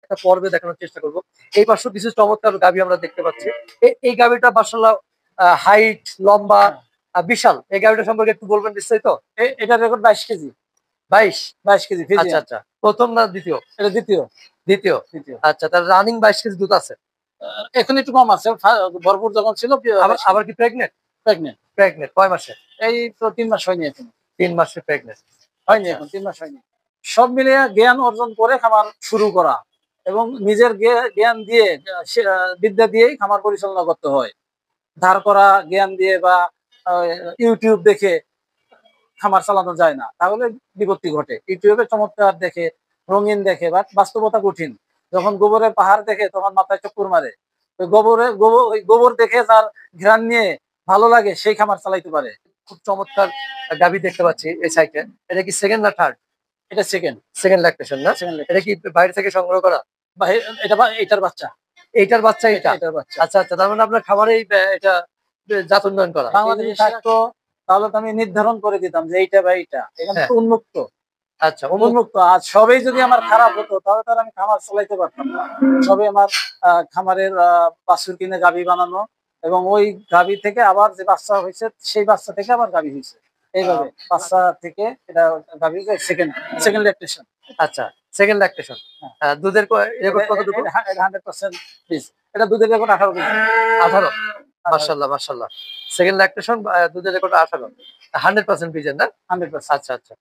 একটা পর্বে দেখানোর চেষ্টা করব। এই পাশে কিছু চমৎকার গাভী আমরা দেখতে পাচ্ছি। এই গাভীটা মাশাআল্লাহ হাইট লম্বা বিশাল। এই গাভীটা সম্পর্কে একটু বলবেন বিস্তারিত? এটা রেকর্ড 22 কেজি। 22 কেজি। আচ্ছা আচ্ছা, প্রথম না দ্বিতীয়? এটা দ্বিতীয়। দ্বিতীয়। আচ্ছা, তার রানিং 22 কেজি দুধ আছে। এখন একটু কম আছে, ভরপুর যখন ছিল। আবার কি প্রেগনেন্ট? প্রেগনেন্ট কয় মাসে? এই তো 3 মাস হয়নি এখন। 3 মাসে প্রেগনেন্ট হয়নি এখন, 3 মাস হয়নি। সব মিলিয়ে জ্ঞান অর্জন করে খামার শুরু করা এবং নিজের জ্ঞান দিয়ে বিদ্যা দিয়েই খামার পরিচালনা করতে হয়। ধার করা জ্ঞান দিয়ে বা ইউটিউব দেখে খামার চালানো যায় না, তাহলে বিপত্তি ঘটে। ইউটিউবে চমৎকার দেখে, রঙিন দেখে, বাট বাস্তবতা কঠিন। যখন গোবরের পাহাড় দেখে তখন মাথায় চক্কর মারে। ওই গোবর দেখে তার ঘ্রাণ নিয়ে ভালো লাগে, সেই খামার চালাইতে পারে। খুব চমৎকার গাভী দেখতে পাচ্ছি এই সাইডে। এটা কি সেকেন্ড না থার্ড? এটা সেকেন্ড ল্যাকটেশন না? এটা কি বাইরে থেকে সংগ্রহ করা? এটার বাচ্চা। এটার বাচ্চা এটা? আচ্ছা আচ্ছা, তার মানে আপনার খামারে এটা জাত উন্নয়ন করা। বাংলাদেশে থাকতো তাহলে তো আমি নির্ধারণ করে দিতাম যে এইটা বা এইটা। এখানে তো উন্মুক্ত। আচ্ছা, উন্মুক্ত। আর সবই যদি আমার খারাপ হতো তাহলে তো আমি খামার চালাইতে পারতাম না। সবই আমার খামারের বাছুর কিনে গাভী বানানো এবং ওই গাভী থেকে আবার যে বাচ্চা হয়েছে সেই বাচ্চা থেকে আবার গাভী হয়েছে, এইভাবে বাচ্চা থেকে এটা গাভী সেকেন্ড ল্যাকটেশন। আচ্ছা, সেকেন্ড ল্যাকটেশন। দুধের রেকর্ড কতটুকু? 100% বীজ। এটা দুধের রেকর্ড 18 কেজি। 18। মাশাআল্লাহ মাশাআল্লাহ। সেকেন্ড ল্যাকটেশন, দুধের রেকর্ড 18। 100% বীজের না? 100%। আচ্ছা আচ্ছা।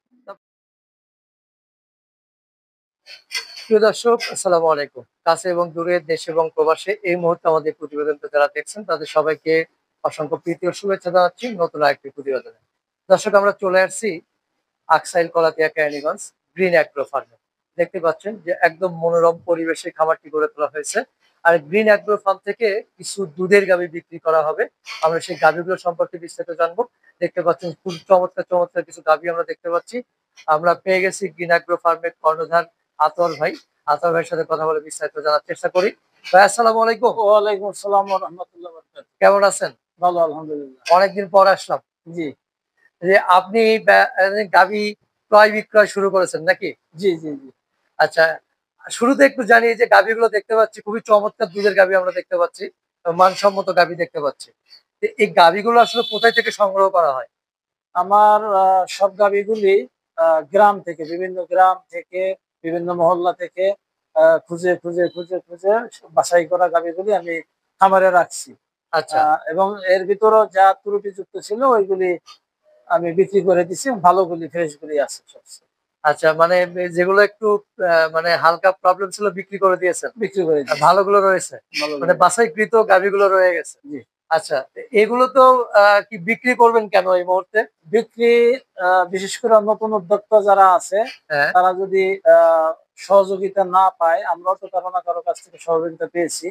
প্রিয় দর্শক, আসসালামু আলাইকুম। কাছে এবং দূরে, দেশে এবং প্রবাসে এই মুহূর্তে আমাদের প্রতিবেদনটা যারা দেখছেন তাদের সবাইকে অসংখ্য প্রীতি ও শুভেচ্ছা জানাচ্ছি নতুন আরেকটি প্রতিবেদনে। দর্শক, আমরা চলে আসছি আকসাইল কলাতিয়া কেরানীগঞ্জ গ্রিন অ্যাগ্রো ফার্মে। দেখতে পাচ্ছেন যে একদম মনোরম পরিবেশে খামারটি গড়ে তোলা হয়েছে। আর গ্রিন অ্যাগ্রো ফার্ম থেকে কিছু দুধের গাভী বিক্রি করা হবে। আমরা সেই গাভীগুলো সম্পর্কে বিস্তারিত জানবো। দেখতে পাচ্ছেন খুব চমৎকার চমৎকার কিছু গাভী আমরা দেখতে পাচ্ছি। আমরা পেয়ে গেছি গ্রিন অ্যাগ্রো ফার্মের কর্ণধার আতর ভাই। আতর ভাইয়ের সাথে কথা বলে বিস্তারিত জানার চেষ্টা করি। ভাই, আসসালামু আলাইকুম। ওয়ালাইকুম আসসালাম ওয়া রাহমাতুল্লাহি ওয়া বারাকাতুহু। কেমন আছেন? ভালো, আলহামদুলিল্লাহ। অনেকদিন পর আসলাম। জি। যে আপনি গাভী ক্রয় বিক্রয় শুরু করেছেন নাকি? জি জি জি। আচ্ছা, শুরুতে একটু জানি যে গাভীগুলো দেখতে পাচ্ছি খুবই চমৎকার দুধের গাভী আমরা দেখতে পাচ্ছি, মানসম্মত গাভী দেখতে পাচ্ছি। এই গাভীগুলো আসলে কোথায় থেকে সংগ্রহ করা হয়? আমার সব গাভীগুলি গ্রাম থেকে, বিভিন্ন গ্রাম থেকে, বিভিন্ন মহল্লা থেকে খুঁজে খুঁজে খুঁজে খুঁজে বাছাই করা গাভীগুলি আমি খামারে রাখছি। আচ্ছা। এবং এর ভিতরও যা ত্রুটিযুক্ত ছিল ওইগুলি আমি বিক্রি করে দিছি, ভালোগুলি ফ্রেশগুলি আছে সবচেয়ে। আচ্ছা, মানে যেগুলো একটু মানে হালকা প্রবলেম ছিল বিক্রি করে দিয়েছেন? বিক্রি করে দিয়েছি। ভালোগুলো রয়েছে, মানে বাছাইকৃত গাভীগুলো রয়ে গেছে। জি। আচ্ছা, এগুলো তো কি বিক্রি করবেন কেন এই মুহূর্তে? বিক্রি বিশেষ করে নতুন উদ্যোক্তা যারা আছে তারা যদি সহযোগিতা না পায়, আমরাও তো কারো না কারো কাছ থেকে সহযোগিতা পেয়েছি,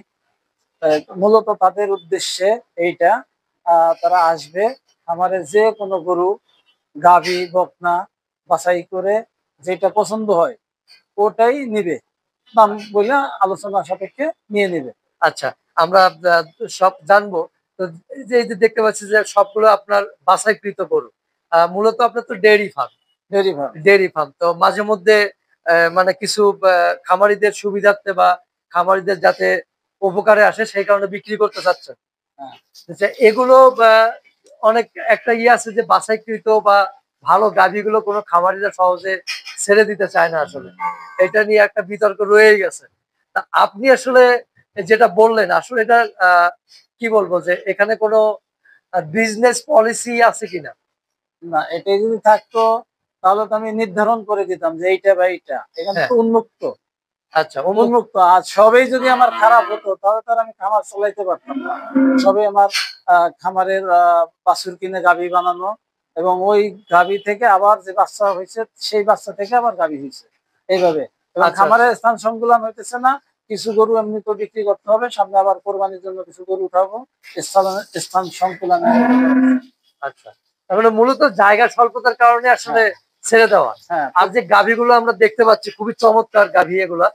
মূলত তাদের উদ্দেশ্যে এইটা। তারা আসবে, আমাদের যে কোনো গরু, গাভী, বকনা বাছাই করে যেটা পছন্দ হয় ওটাই নিবে, দাম বলে আলোচনা সাপেক্ষে নিয়ে নিবে। আচ্ছা, আমরা সব জানবো। তো এই যে দেখতে পাচ্ছি যে সবগুলো আপনার বাছাইকৃত গরু। মূলত আপনার তো ডেইরি ফার্ম। ডেইরি ফার্ম তো মাঝে মধ্যে মানে কিছু খামারিদের সুবিধার্থে বা খামারিদের যাতে উপকারে আসে সেই কারণে বিক্রি করতে চাচ্ছেন। এগুলো অনেক একটা আছে যে বাছাইকৃত বা ভালো গাভীগুলো কোনো খামারিরা সহজে ছেড়ে দিতে চায় না আসলে। এটা নিয়ে একটা বিতর্ক রয়েই গেছে। তা আপনি আসলে যেটা বললেন, আসলে এটা কি বলবো যে এখানে কোনো বিজনেস পলিসি আছে কিনা? না, এটাই যদি থাকতো তাহলে তো আমি নির্ধারণ করে দিতাম যে এইটা বা এইটা। এখানে তো উন্মুক্ত। আচ্ছা, উন্মুক্ত। আর সবই যদি আমার খারাপ হতো তাহলে তো আমি খামার চালাইতে পারতাম না। সবই আমার খামারের বাছুর কিনে গাভী বানানো এবং ওই গাভী থেকে আবার যে বাচ্চা হয়েছে সেই বাচ্চা থেকে আবার গাভী হয়েছে, এইভাবে। এবং খামারের স্থান সংকুলন হইতেছে না। কিছু গরু এমনি তো বিক্রি করতে হবে, সামনে আবার কোরবানির জন্য কিছু গরু উঠাবো, স্থান সংকুলন। আচ্ছা, তাহলে মূলত জায়গা স্বল্পতার কারণে আসলে ছেড়ে দেওয়া। আর যে গাভীগুলো আমরা দেখতে পাচ্ছি খুবই চমৎকার গাভী, এগুলা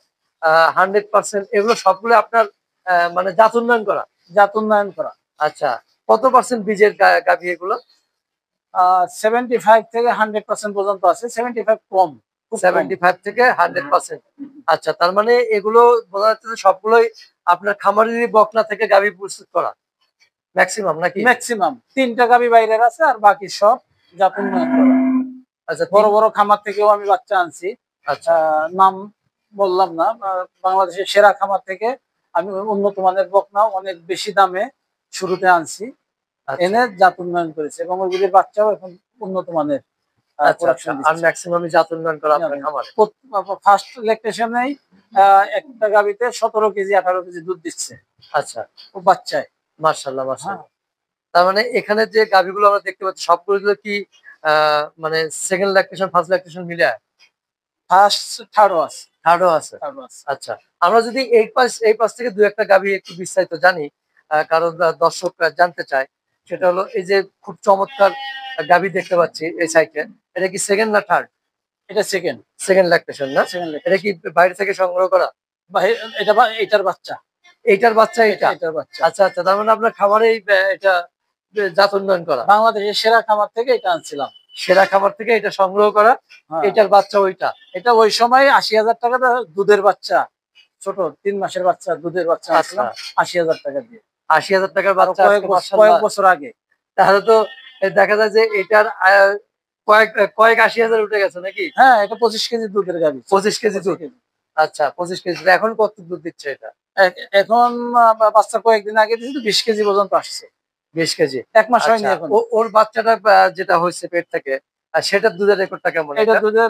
100% এগুলো সবগুলো আপনার মানে জাত উন্নয়ন করা? জাত উন্নয়ন করা। আচ্ছা, কত পার্সেন্ট বীজের গাভী এগুলো? 75 থেকে 100% পর্যন্ত আছে। 75 কম, খুব কম। 75 থেকে 100%। আচ্ছা, তার মানে এগুলো বোঝা যাচ্ছে যে সবগুলোই আপনার খামারেরই বকনা থেকে গাভী প্রস্তুত করা ম্যাক্সিমাম নাকি? ম্যাক্সিমাম 3টা গাভী বাইরের আছে, আর বাকি সব জাত উন্নয়ন করা। আচ্ছা, বড় বড় খামার থেকেও আমি বাচ্চা আনছি। আচ্ছা, নাম বললাম না, বাংলাদেশের সেরা খামার থেকে আমি উন্নত মানের বকনা অনেক বেশি দামে শুরুতে আনছি, আচ্ছা, এনে জাত উন্নয়ন করেছে, এবং ওইগুলির বাচ্চাও এখন উন্নত মানের আচ্ছা, আচ্ছা। প্রোডাকশন আর দিচ্ছে। ম্যাক্সিমামই জাত উন্নয়ন করা আপনার খামারে। ফার্স্ট ল্যাকটেশনেই একটা গাভীতে 17 কেজি 18 কেজি দুধ দিচ্ছে আচ্ছা, ও বাচ্চায়। মাশাআল্লাহ, হ্যাঁ, মাশাআল্লাহ। তার মানে এখানে যে গাভীগুলো আমরা দেখতে পাচ্ছি সবগুলো কি মানে সেকেন্ড ল্যাকটেশন ফার্স্ট ল্যাকটেশন মিলে ফার্স্ট থার্ডও আছে, থার্ডও আছে? থার্ডও আছে। আচ্ছা, আমরা যদি এই পাশ থেকে দু একটা গাভী একটু বিস্তারিত জানি, কারণ দর্শক জানতে চায়, সেটা হলো এই যে খুব চমৎকার গাভী দেখতে পাচ্ছি এই সাইডে, এটা কি সেকেন্ড না থার্ড? এটা সেকেন্ড, সেকেন্ড ল্যাকটেশন না? সেকেন্ড এটা ল্যাকটেশন। কি বাইরে থেকে সংগ্রহ করা? এটার বাচ্চা, এইটার বাচ্চা এটা? এটার বাচ্চা। আচ্ছা, আচ্ছা, তার মানে আপনার খামারেই এটা জাত উন্নয়ন করা? বাংলাদেশের সেরা খামার থেকে এটা আনছিলাম। সেরা খামার থেকে এটা সংগ্রহ করা, হ্যাঁ, এটার বাচ্চা ওইটা? এটা ওই সময় 80,000 টাকা দুধের বাচ্চা, ছোট 3 মাসের বাচ্চা, দুধের বাচ্চা আচ্ছা, আনছিলাম 80,000 টাকা দিয়ে। 80,000 টাকার আরো বাচ্চা আজকে কয়েক মাশাআল্লাহ। বছর আগে। তাহলে তো দেখা যায় যে এটার কয়েক কয়েক 80,000 উঠে গেছে নাকি? হ্যাঁ, এটা 25 কেজি দুধের গাভী। 25 কেজি 25 দুধ? কেজি। আচ্ছা, 25 কেজি। এখন কত দুধ দিচ্ছে এটা? এখন বাচ্চা কয়েকদিন আগে দিয়েছি তো 20 কেজি পর্যন্ত আসছে। 20 কেজি। 1 মাস হয়নি আচ্ছা, এখন। ওর বাচ্চাটা যেটা হয়েছে পেট থেকে, সেটার দুধের রেকর্ডটা কেমন এটা এটা? দুধের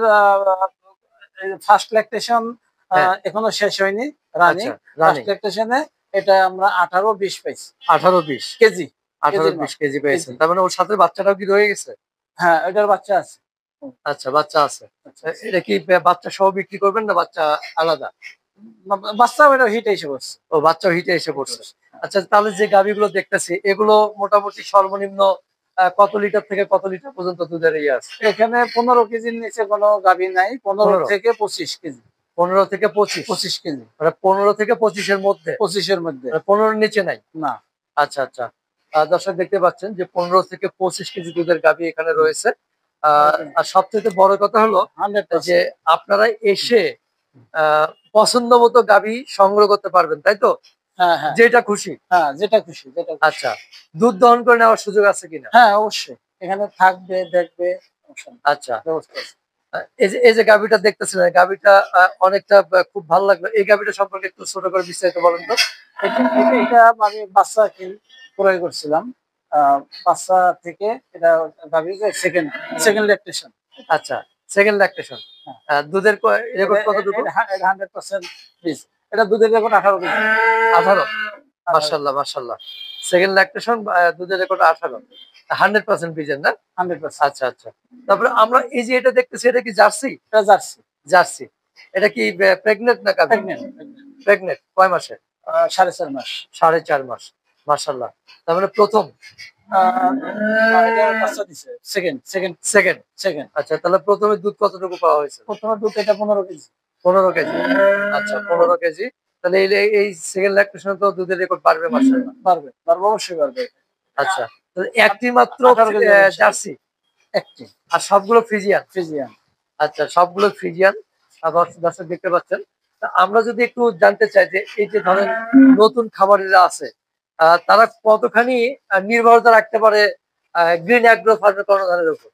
ফার্স্ট ল্যাকটেশন হ্যাঁ, এখনো শেষ হয়নি, রানিং। আচ্ছা, ফার্স্ট রানিং। ল্যাকটেশনে এটা আমরা 18-20 পাইছি 18-20? কেজি, কেজির 18-20 মাপ, কেজি পেয়েছেন। কেজি। তার মানে ওর সাথে বাচ্চাটাও কি রয়ে গেছে? হ্যাঁ, এটার বাচ্চা আছে। আচ্ছা, বাচ্চা আছে। বাচ্চা আছে। এটা কি বাচ্চা সহ বিক্রি করবেন না বাচ্চা আলাদা? বাচ্চাও এটা হিট এসে বসছে। ও, বাচ্চাও হিটে এসে পড়ছে। আচ্ছা, তাহলে যে গাভীগুলো দেখতেছি এগুলো মোটামুটি সর্বনিম্ন কত লিটার থেকে কত লিটার পর্যন্ত দুধের ইয়ে আছে? এখানে 15 কেজির নিচে কোনো গাভী নাই, 15 15? থেকে 25 কেজি। 15 থেকে 25? 25 কেজি, মানে 15 থেকে 25 এর মধ্যে? 25 এর মধ্যে। মানে 15 এর নিচে নাই? না। আচ্ছা, আচ্ছা। দর্শক দেখতে পাচ্ছেন যে 15 থেকে 25 কেজি দুধের গাভী এখানে রয়েছে। আর সবথেকে বড় কথা হলো যে 100%। আপনারা এসে পছন্দ মতো গাভী সংগ্রহ করতে পারবেন, তাই তো? হ্যাঁ, হ্যাঁ, যেটা খুশি? হ্যাঁ, যেটা খুশি, যেটা খুশি। আচ্ছা, দুধ দহন করে নেওয়ার সুযোগ আছে কিনা? হ্যাঁ, অবশ্যই। এখানে থাকবে, দেখবে, সমস্যা নেই, আচ্ছা, ব্যবস্থা আছে। এই যে গাভীটা দেখতেছিলেন, গাভীটা অনেকটা খুব ভালো লাগলো। এই গাভীটা সম্পর্কে একটু ছোট করে বিস্তারিত বলেন তো। এটা আমি বাচ্চা ক্রয় করছিলাম। বাচ্চা থেকে এটা গাভীর সেকেন্ড, সেকেন্ড ল্যাকটেশন। আচ্ছা, সেকেন্ড ল্যাকটেশন। হ্যাঁ, দুধের রেকর্ড কতটুকু? এটা 100% বীজ। এটা দুধের রেকর্ড 18 কেজি। 18? 18 মাশাআল্লাহ, মাশাআল্লাহ। সেকেন্ড ল্যাকটেশন, দুধের রেকর্ড 18, 100% বীজের না? 100%। আচ্ছা, আচ্ছা। তারপরে আমরা এই যে এটা দেখতেছি, এটা কি জার্সি? এটা জার্সি। জার্সি। এটা কি প্রেগনেন্ট না গাভী? Pregnant, pregnant. কয় মাসে? 4.5 মাস। 4.5 মাস। মাশাআল্লাহ। তার মানে প্রথম? এটা বাচ্চা দিছে। Second, second, second? সেকেন্ড। আচ্ছা, তাহলে প্রথমে দুধ কতটুকু পাওয়া হয়েছে? প্রথমে দুধ এটা 15 কেজি। 15 কেজি। আচ্ছা, 15 কেজি। তাহলে এই সেকেন্ড ল্যাকটেশনে তো দুধের রেকর্ড বাড়বে মাশাআল্লাহ। পারবে, পারবে, অবশ্যই পারবে। আচ্ছা, তাহলে একটি মাত্র 18 কেজি জার্সি একটি আর সবগুলো ফ্রিজিয়ান? ফ্রিজিয়ান। আচ্ছা, সবগুলো ফ্রিজিয়ান। দর্শক দেখতে পাচ্ছেন। তা আমরা যদি একটু জানতে চাই যে এই যে ধরেন নতুন খামারিরা আছে, তারা কতখানি নির্ভরতা রাখতে পারে গ্রিন অ্যাগ্রো ফার্মের কর্ণধারের উপর?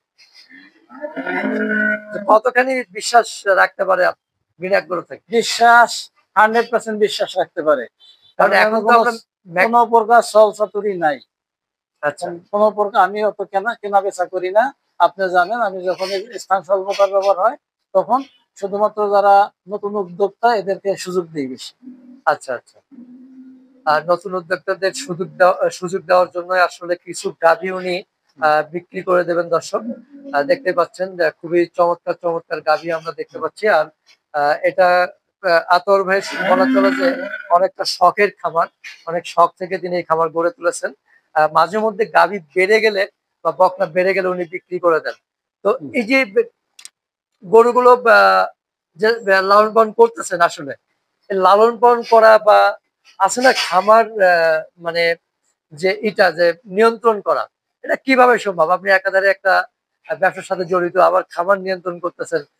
যে কতখানি বিশ্বাস রাখতে পারে গ্রিন অ্যাগ্রো থেকে? বিশ্বাস 100% বিশ্বাস রাখতে পারে। কারণ কারণ এখন এখন তো আমরা কোনো প্রকার ছল-চাতুরি নাই। আচ্ছা, কোনো প্রকার আমি অত কেনা বেচা করি না। আপনি জানেন আমি যখন এই স্থান স্বল্পতার ব্যবহার হয় তখন শুধুমাত্র যারা নতুন উদ্যোক্তা এদেরকে সুযোগ দেই বেশি। আচ্ছা, আচ্ছা। আর নতুন উদ্যোক্তাদের সুযোগ দেওয়ার জন্য আসলে কিছু গাভী উনি বিক্রি করে দেবেন দর্শক। দেখতে পাচ্ছেন যে খুবই চমৎকার চমৎকার গাভী আমরা দেখতে পাচ্ছি। আর এটা আতর ভাই বলা চলে যে অনেকটা শখের খামার, অনেক শখ থেকে তিনি এই খামার গড়ে তুলেছেন। মাঝে মধ্যে গাভী বেড়ে গেলে বা বকনা বেড়ে গেলে উনি বিক্রি করে দেন। তো এই যে গরুগুলো যে লালন পালন করতেছেন, আসলে লালন পালন করা বা আছে না খামার মানে যে এটা যে নিয়ন্ত্রণ করা, এটা কিভাবে সম্ভব? আপনি একাধারে একটা ব্যবসার সাথে জড়িত, আবার খামার নিয়ন্ত্রণ করতেছেন,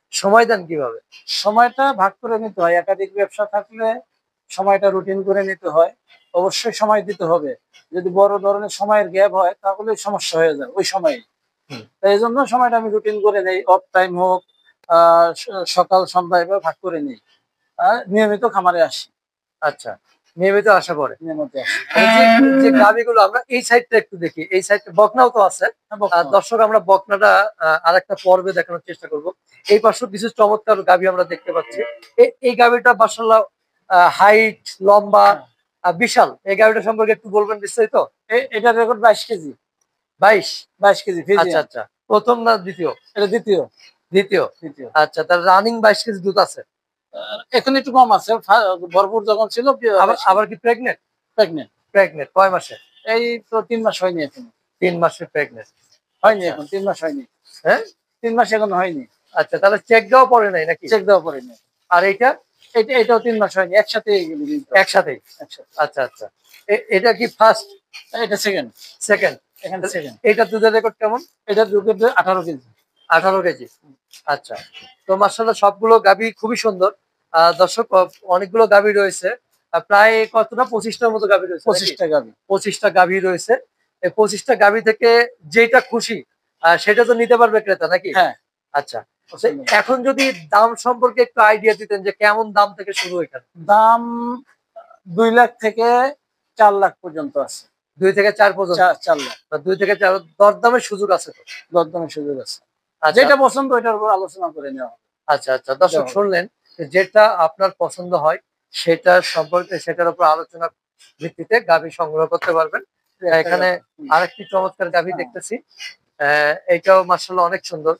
সময় দেন কিভাবে? সময়টা ভাগ করে নিতে হয়, একাধিক ব্যবসা থাকলে সময়টা রুটিন করে নিতে হয়। অবশ্যই সময় দিতে হবে। যদি বড় ধরনের সময়ের গ্যাপ হয় তাহলে সমস্যা হয়ে যায় ওই সময়ে। হুম। তাই এই জন্য সময়টা আমি রুটিন করে নেই, অফ টাইম হোক, সকাল সন্ধ্যা এভাবে ভাগ করে নিই। নিয়মিত খামারে আসি। আচ্ছা, নিয়মিত আসা পড়ে। নিয়মিত আসি। যে যে গাভীগুলো আমরা এই সাইডটা একটু দেখি, এই সাইডটা বকনাও তো আছে। হ্যাঁ, বকনা। দর্শক আমরা বকনাটা আরেকটা পর্বে দেখানোর চেষ্টা করব। এই পাশেও কিছু চমৎকার গাভী আমরা দেখতে পাচ্ছি। এই গাভীটা মাশাআল্লাহ হাইট, লম্বা, বিশাল। এই গাভীটা সম্পর্কে একটু বলবেন বিস্তারিত? এটার রেকর্ড 22 কেজি। 22? 22 কেজি আচ্ছা, ফিজিয়ান। আচ্ছা। ১ম না ২য়? এটা দ্বিতীয়। দ্বিতীয়। দ্বিতীয়। আচ্ছা, তার রানিং 22 কেজি দুধ আছে। এখন একটু কম আছে। ভরপুর যখন ছিল আবার কি প্রেগনেন্ট? প্রেগনেন্ট। প্রেগনেন্ট কয় মাসে? এই তো 3 মাস হয়নি এখন। ৩ মাসের প্রেগনেন্ট। হয়নি আচ্ছা। এখন 3 মাস হয়নি। হ্যাঁ? 3 মাস এখন হয়নি। আচ্ছা, তাহলে চেক দেওয়া পড়ে নাই নাকি? চেক দেওয়া পড়েনি। আর এইটা? এটাও 3 মাস হয়নি। একসাথে এগুলো কিন্তু। একসাথেই? একসাথে। আচ্ছা, আচ্ছা। এটা কি ফার্স্ট? এটা সেকেন্ড। সেকেন্ড? এখানে সেকেন্ড। এইটার দুধের রেকর্ড কেমন? এটা দুধের 18 কেজি। 18 কেজি। আচ্ছা। তো মাশাআল্লাহ সবগুলো গাভী খুবই সুন্দর। দর্শক অনেকগুলো গাভী রয়েছে। প্রায় কতটা 25 টার মতো গাভী রয়েছে নাকি? 25 টা গাভী। 25 টা গাভী রয়েছে। এই 25 টা গাভী থেকে যেটা খুশি সেটা তো নিতে পারবে ক্রেতা নাকি? হ্যাঁ। আচ্ছা। তো এখন যদি দাম সম্পর্কে একটু আইডিয়া দিতেন যে কেমন দাম থেকে শুরু এখানে? দাম 2 লাখ থেকে 4 লাখ পর্যন্ত আছে। 2 থেকে 4 পর্যন্ত? 4 লাখ। 2 থেকে 4 দরদামের সুযোগ আছে তো? দরদামের সুযোগ আছে। আচ্ছা, যেটা পছন্দ ওইটার উপর আলোচনা করে নেওয়া হবে। আচ্ছা, আচ্ছা। দর্শক শুনলেন যে যেটা আপনার পছন্দ হয় সেটা সম্পর্কে সেটার উপর আলোচনা ভিত্তিতে গাভী সংগ্রহ করতে পারবেন। এখানে আরেকটি চমৎকার গাভী দেখতেছি। এইটাও মাশাআল্লাহ অনেক সুন্দর।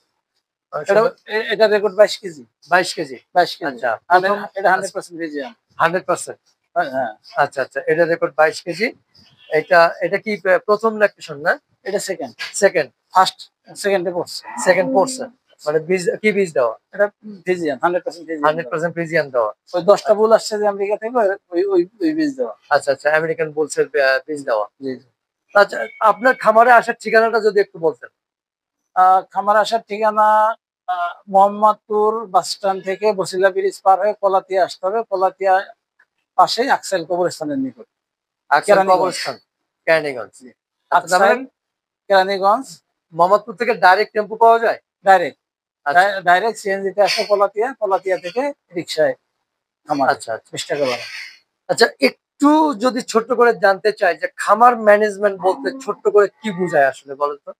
এটা রেকর্ড 22 কেজি। 22 কেজি? 22 কেজি। আচ্ছা। এটা 100% ফিজিয়ান। 100%? হ্যাঁ। আচ্ছা, আচ্ছা। এটা রেকর্ড 22 কেজি। এটা কি প্রথম ল্যাকটেশন না? এটা সেকেন্ড। সেকেন্ড? ফার্স্ট সেকেন্ডে পড়ছে। সেকেন্ড পড়ছে। মানে বীজ কি বীজ দেওয়া? এটা ফিজিয়ান 100% ফিজিয়ান। 100% ফ্রিজিয়ান দেওয়া। ওই 10টা বুল আসছে যে আমেরিকা থেকে ওই বীজ দেওয়া। আচ্ছা, আচ্ছা। আমেরিকান বুলসের বীজ দেওয়া। জি। আচ্ছা, আপনার খামারে আসার ঠিকানাটা যদি একটু বলতেন। খামারে আসার ঠিকানা মোহাম্মদপুর বাস স্ট্যান্ড থেকে বসিলা ব্রিজ পার হয়ে কলাতিয়া আসতে হবে। কলাতিয়া পাশেই আকসাইল কবরস্থানের নিকট। আকসাইল কবরস্থান, কেরানীগঞ্জ। আচ্ছা, আকসাইল কেরানীগঞ্জ। মোহাম্মদপুর থেকে ডাইরেক্ট টেম্পো পাওয়া যায়? ডাইরেক্ট। আচ্ছা, ডাইরেক্ট সিএনজি তে আসে কলাতিয়া, কলাতিয়া থেকে রিকশায় খামার। আচ্ছা, আচ্ছা। 20 টাকা ভাড়া। আচ্ছা, একটু যদি ছোট্ট করে জানতে চাই যে খামার ম্যানেজমেন্ট বলতে ছোট্ট করে কি বোঝায় আসলে বলেন তো?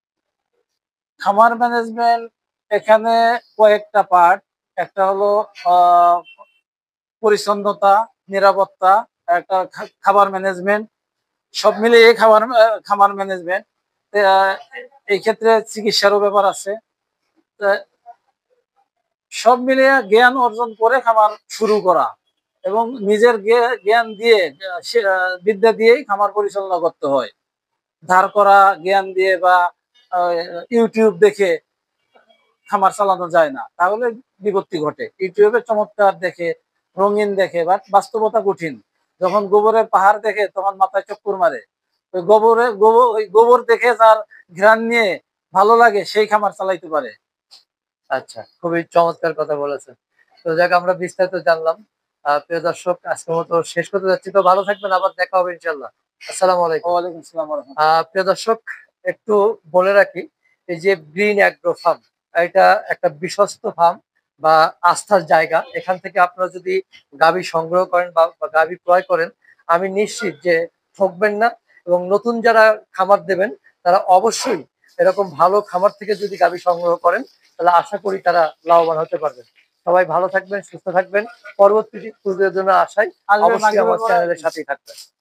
খামার ম্যানেজমেন্ট এখানে কয়েকটা পার্ট। একটা হলো আহ পরিচ্ছন্নতা, নিরাপত্তা, একটা খাবার ম্যানেজমেন্ট, সব মিলিয়ে খামার ম্যানেজমেন্ট। এই ক্ষেত্রে চিকিৎসারও ব্যাপার আছে। তা সব মিলিয়ে জ্ঞান অর্জন করে খামার শুরু করা এবং নিজের জ্ঞান দিয়ে বিদ্যা দিয়েই খামার পরিচালনা করতে হয়। ধার করা জ্ঞান দিয়ে বা ইউটিউব দেখে খামার চালানো যায় না, তাহলে বিপত্তি ঘটে। ইউটিউবে চমৎকার দেখে, রঙিন দেখে, বাট বাস্তবতা কঠিন। যখন গোবরের পাহাড় দেখে তখন মাথায় চক্কর মারে। ওই গোবর দেখে যার ঘ্রাণ নিয়ে ভালো লাগে সেই খামার চালাইতে পারে। আচ্ছা, খুবই চমৎকার কথা বলেছেন। তো যাক, আমরা বিস্তারিত জানলাম। প্রিয় দর্শক, আজকের মতো শেষ করতে যাচ্ছি। তো ভালো থাকবেন, আবার দেখা হবে ইনশাল্লাহ। আসসালামু আলাইকুম। ওয়ালাইকুম আসসালাম ওয়া রাহমাতুল্লাহ। প্রিয় দর্শক, একটু বলে রাখি, এই যে গ্রিন অ্যাগ্রো ফার্ম, এটা একটা বিশ্বস্ত ফার্ম বা আস্থার জায়গা। এখান থেকে আপনারা যদি গাভী সংগ্রহ করেন বা গাভী ক্রয় করেন, আমি নিশ্চিত যে ঠকবেন না। এবং নতুন যারা খামার দেবেন তারা অবশ্যই এরকম ভালো খামার থেকে যদি গাভী সংগ্রহ করেন তাহলে আশা করি তারা লাভবান হতে পারবেন। সবাই ভালো থাকবেন, সুস্থ থাকবেন। পরবর্তী পূর্বের জন্য আশায় অবশ্যই আমার চ্যানেলের সাথেই থাকবেন।